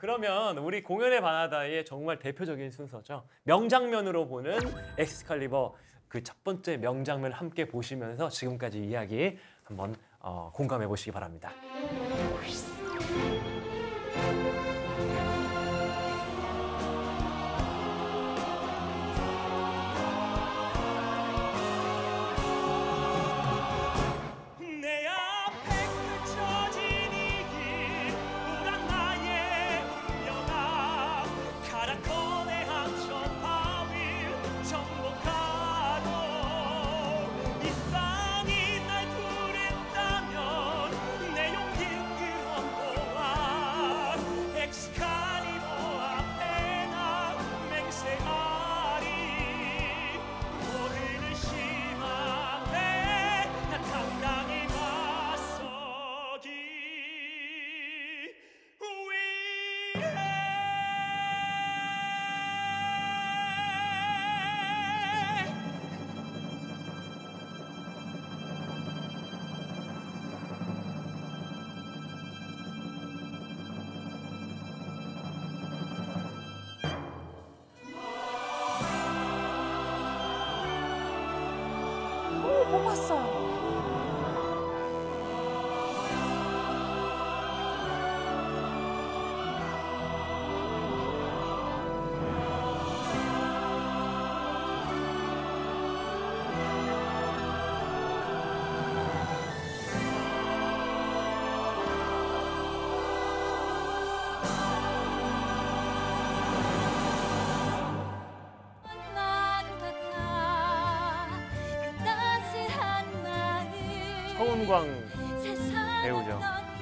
그러면 우리 공연의 바나다의 정말 대표적인 순서죠. 명장면으로 보는 엑스칼리버 그 첫 번째 명장면을 함께 보시면서 지금까지 이야기 한번 공감해 보시기 바랍니다. 뽑았어요. 서운광 배우죠.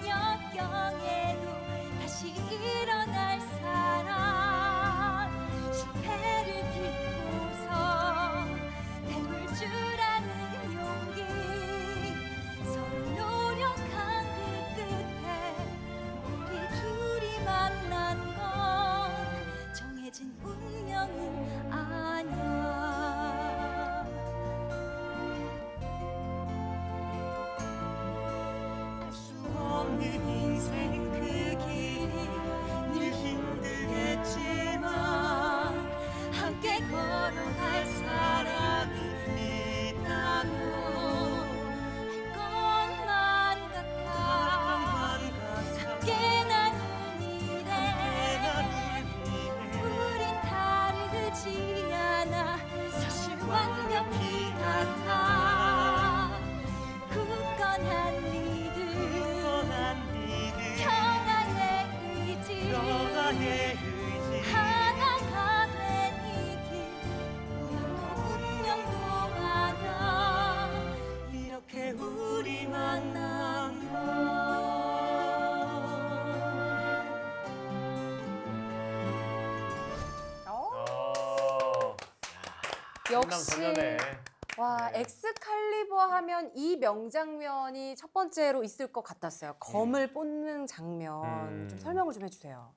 역시 와, 네. 엑스칼리버 하면 이 명장면이 첫 번째로 있을 것 같았어요. 검을 뽑는 장면. 좀 설명을 좀 해주세요.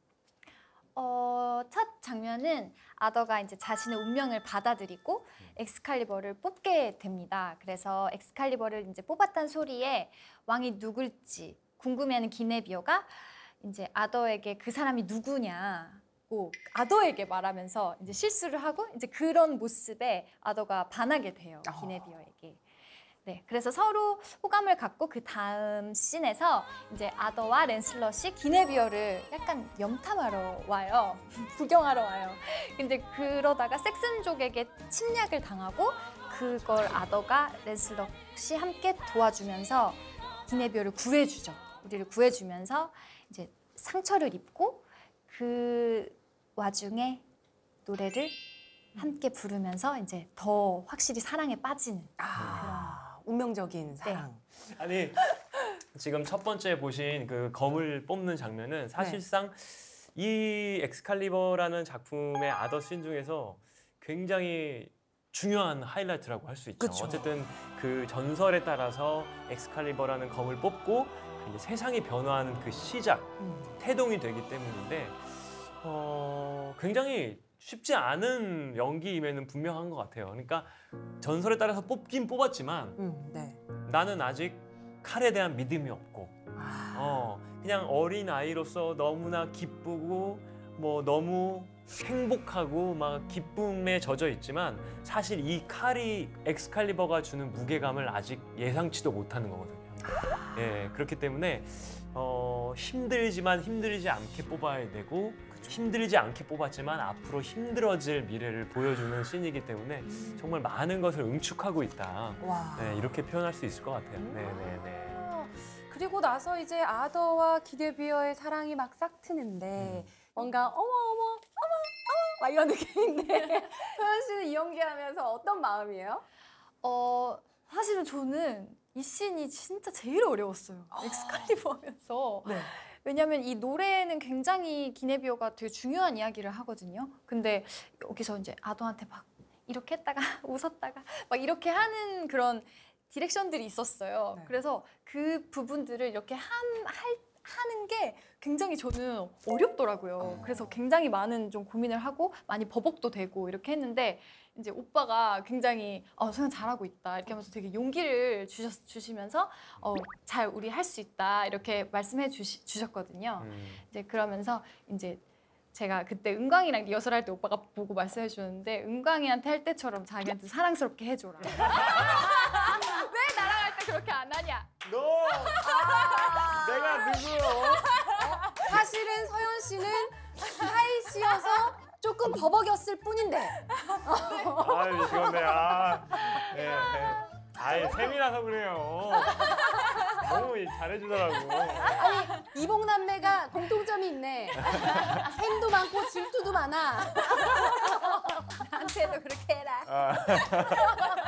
첫 장면은 아더가 이제 자신의 운명을 받아들이고 엑스칼리버를 뽑게 됩니다. 그래서 엑스칼리버를 이제 뽑았다는 소리에 왕이 누굴지 궁금해하는 기네비어가 이제 아더에게 그 사람이 누구냐. 아더에게 말하면서 이제 실수를 하고 이제 그런 모습에 아더가 반하게 돼요. 기네비어에게. 네, 그래서 서로 호감을 갖고 그 다음 씬에서 이제 아더와 랜슬럿이 기네비어를 약간 염탐하러 와요. 구경하러 와요. 근데 그러다가 섹슨족에게 침략을 당하고 그걸 아더가 랜슬럿이 함께 도와주면서 기네비어를 구해주죠. 우리를 구해주면서 이제 상처를 입고 그 와중에 노래를 함께 부르면서 이제 더 확실히 사랑에 빠지는 그런 운명적인 사랑. 네. 아니 지금 첫 번째 보신 그 검을 뽑는 장면은 사실상 이 엑스칼리버라는 작품의 아더 씬 중에서 굉장히 중요한 하이라이트라고 할 수 있죠. 그쵸. 어쨌든 그 전설에 따라서 엑스칼리버라는 검을 뽑고 이제 세상이 변화하는 그 시작, 태동이 되기 때문인데 굉장히 쉽지 않은 연기임에는 분명한 것 같아요. 그러니까 전설에 따라서 뽑긴 뽑았지만 나는 아직 칼에 대한 믿음이 없고 그냥 어린 아이로서 너무나 기쁘고 뭐 너무 행복하고 막 기쁨에 젖어 있지만 사실 이 칼이 엑스칼리버가 주는 무게감을 아직 예상치도 못하는 거거든요. 예, 그렇기 때문에 힘들지만 힘들지 않게 뽑아야 되고 힘들지 않게 뽑았지만 앞으로 힘들어질 미래를 보여주는 씬이기 때문에 정말 많은 것을 응축하고 있다. 와. 네, 이렇게 표현할 수 있을 것 같아요. 네네네. 그리고 나서 이제 아더와 기데비어의 사랑이 막 싹트는데 뭔가 어머 막 이런 느낌인데 소연 씨는 이 연기하면서 어떤 마음이에요? 사실은 저는 이 씬이 진짜 제일 어려웠어요. 엑스칼리버 하면서. 네. 왜냐면 이 노래는 굉장히 기네비어가 되게 중요한 이야기를 하거든요. 근데 여기서 이제 아더한테 막 이렇게 했다가 웃었다가 막 이렇게 하는 그런 디렉션들이 있었어요. 네. 그래서 그 부분들을 이렇게 하는 게 굉장히 저는 어렵더라고요. 그래서 굉장히 많은 좀 고민을 하고 많이 버벅도 되고 이렇게 했는데 이제 오빠가 굉장히 소연 잘하고 있다 이렇게 하면서 되게 용기를 주시면서 잘 우리 할 수 있다 이렇게 말씀해 주셨거든요. 이제 그러면서 이제 제가 그때 은광이랑 리허설할 때 오빠가 보고 말씀해 주셨는데 은광이한테 할 때처럼 자기한테 사랑스럽게 해줘라. 왜 나랑 할 때 그렇게 안 하냐? 너 내가 누구요? 사실은 서연 씨는 하이 씨여서 조금 버벅였을 뿐인데 아유 미치겠네. 네. 아이 셈이라서 그래요. 너무 잘해주더라고. 아니 이복남매가 공통점이 있네. 셈도 많고 질투도 많아. 나한테도 그렇게 해라.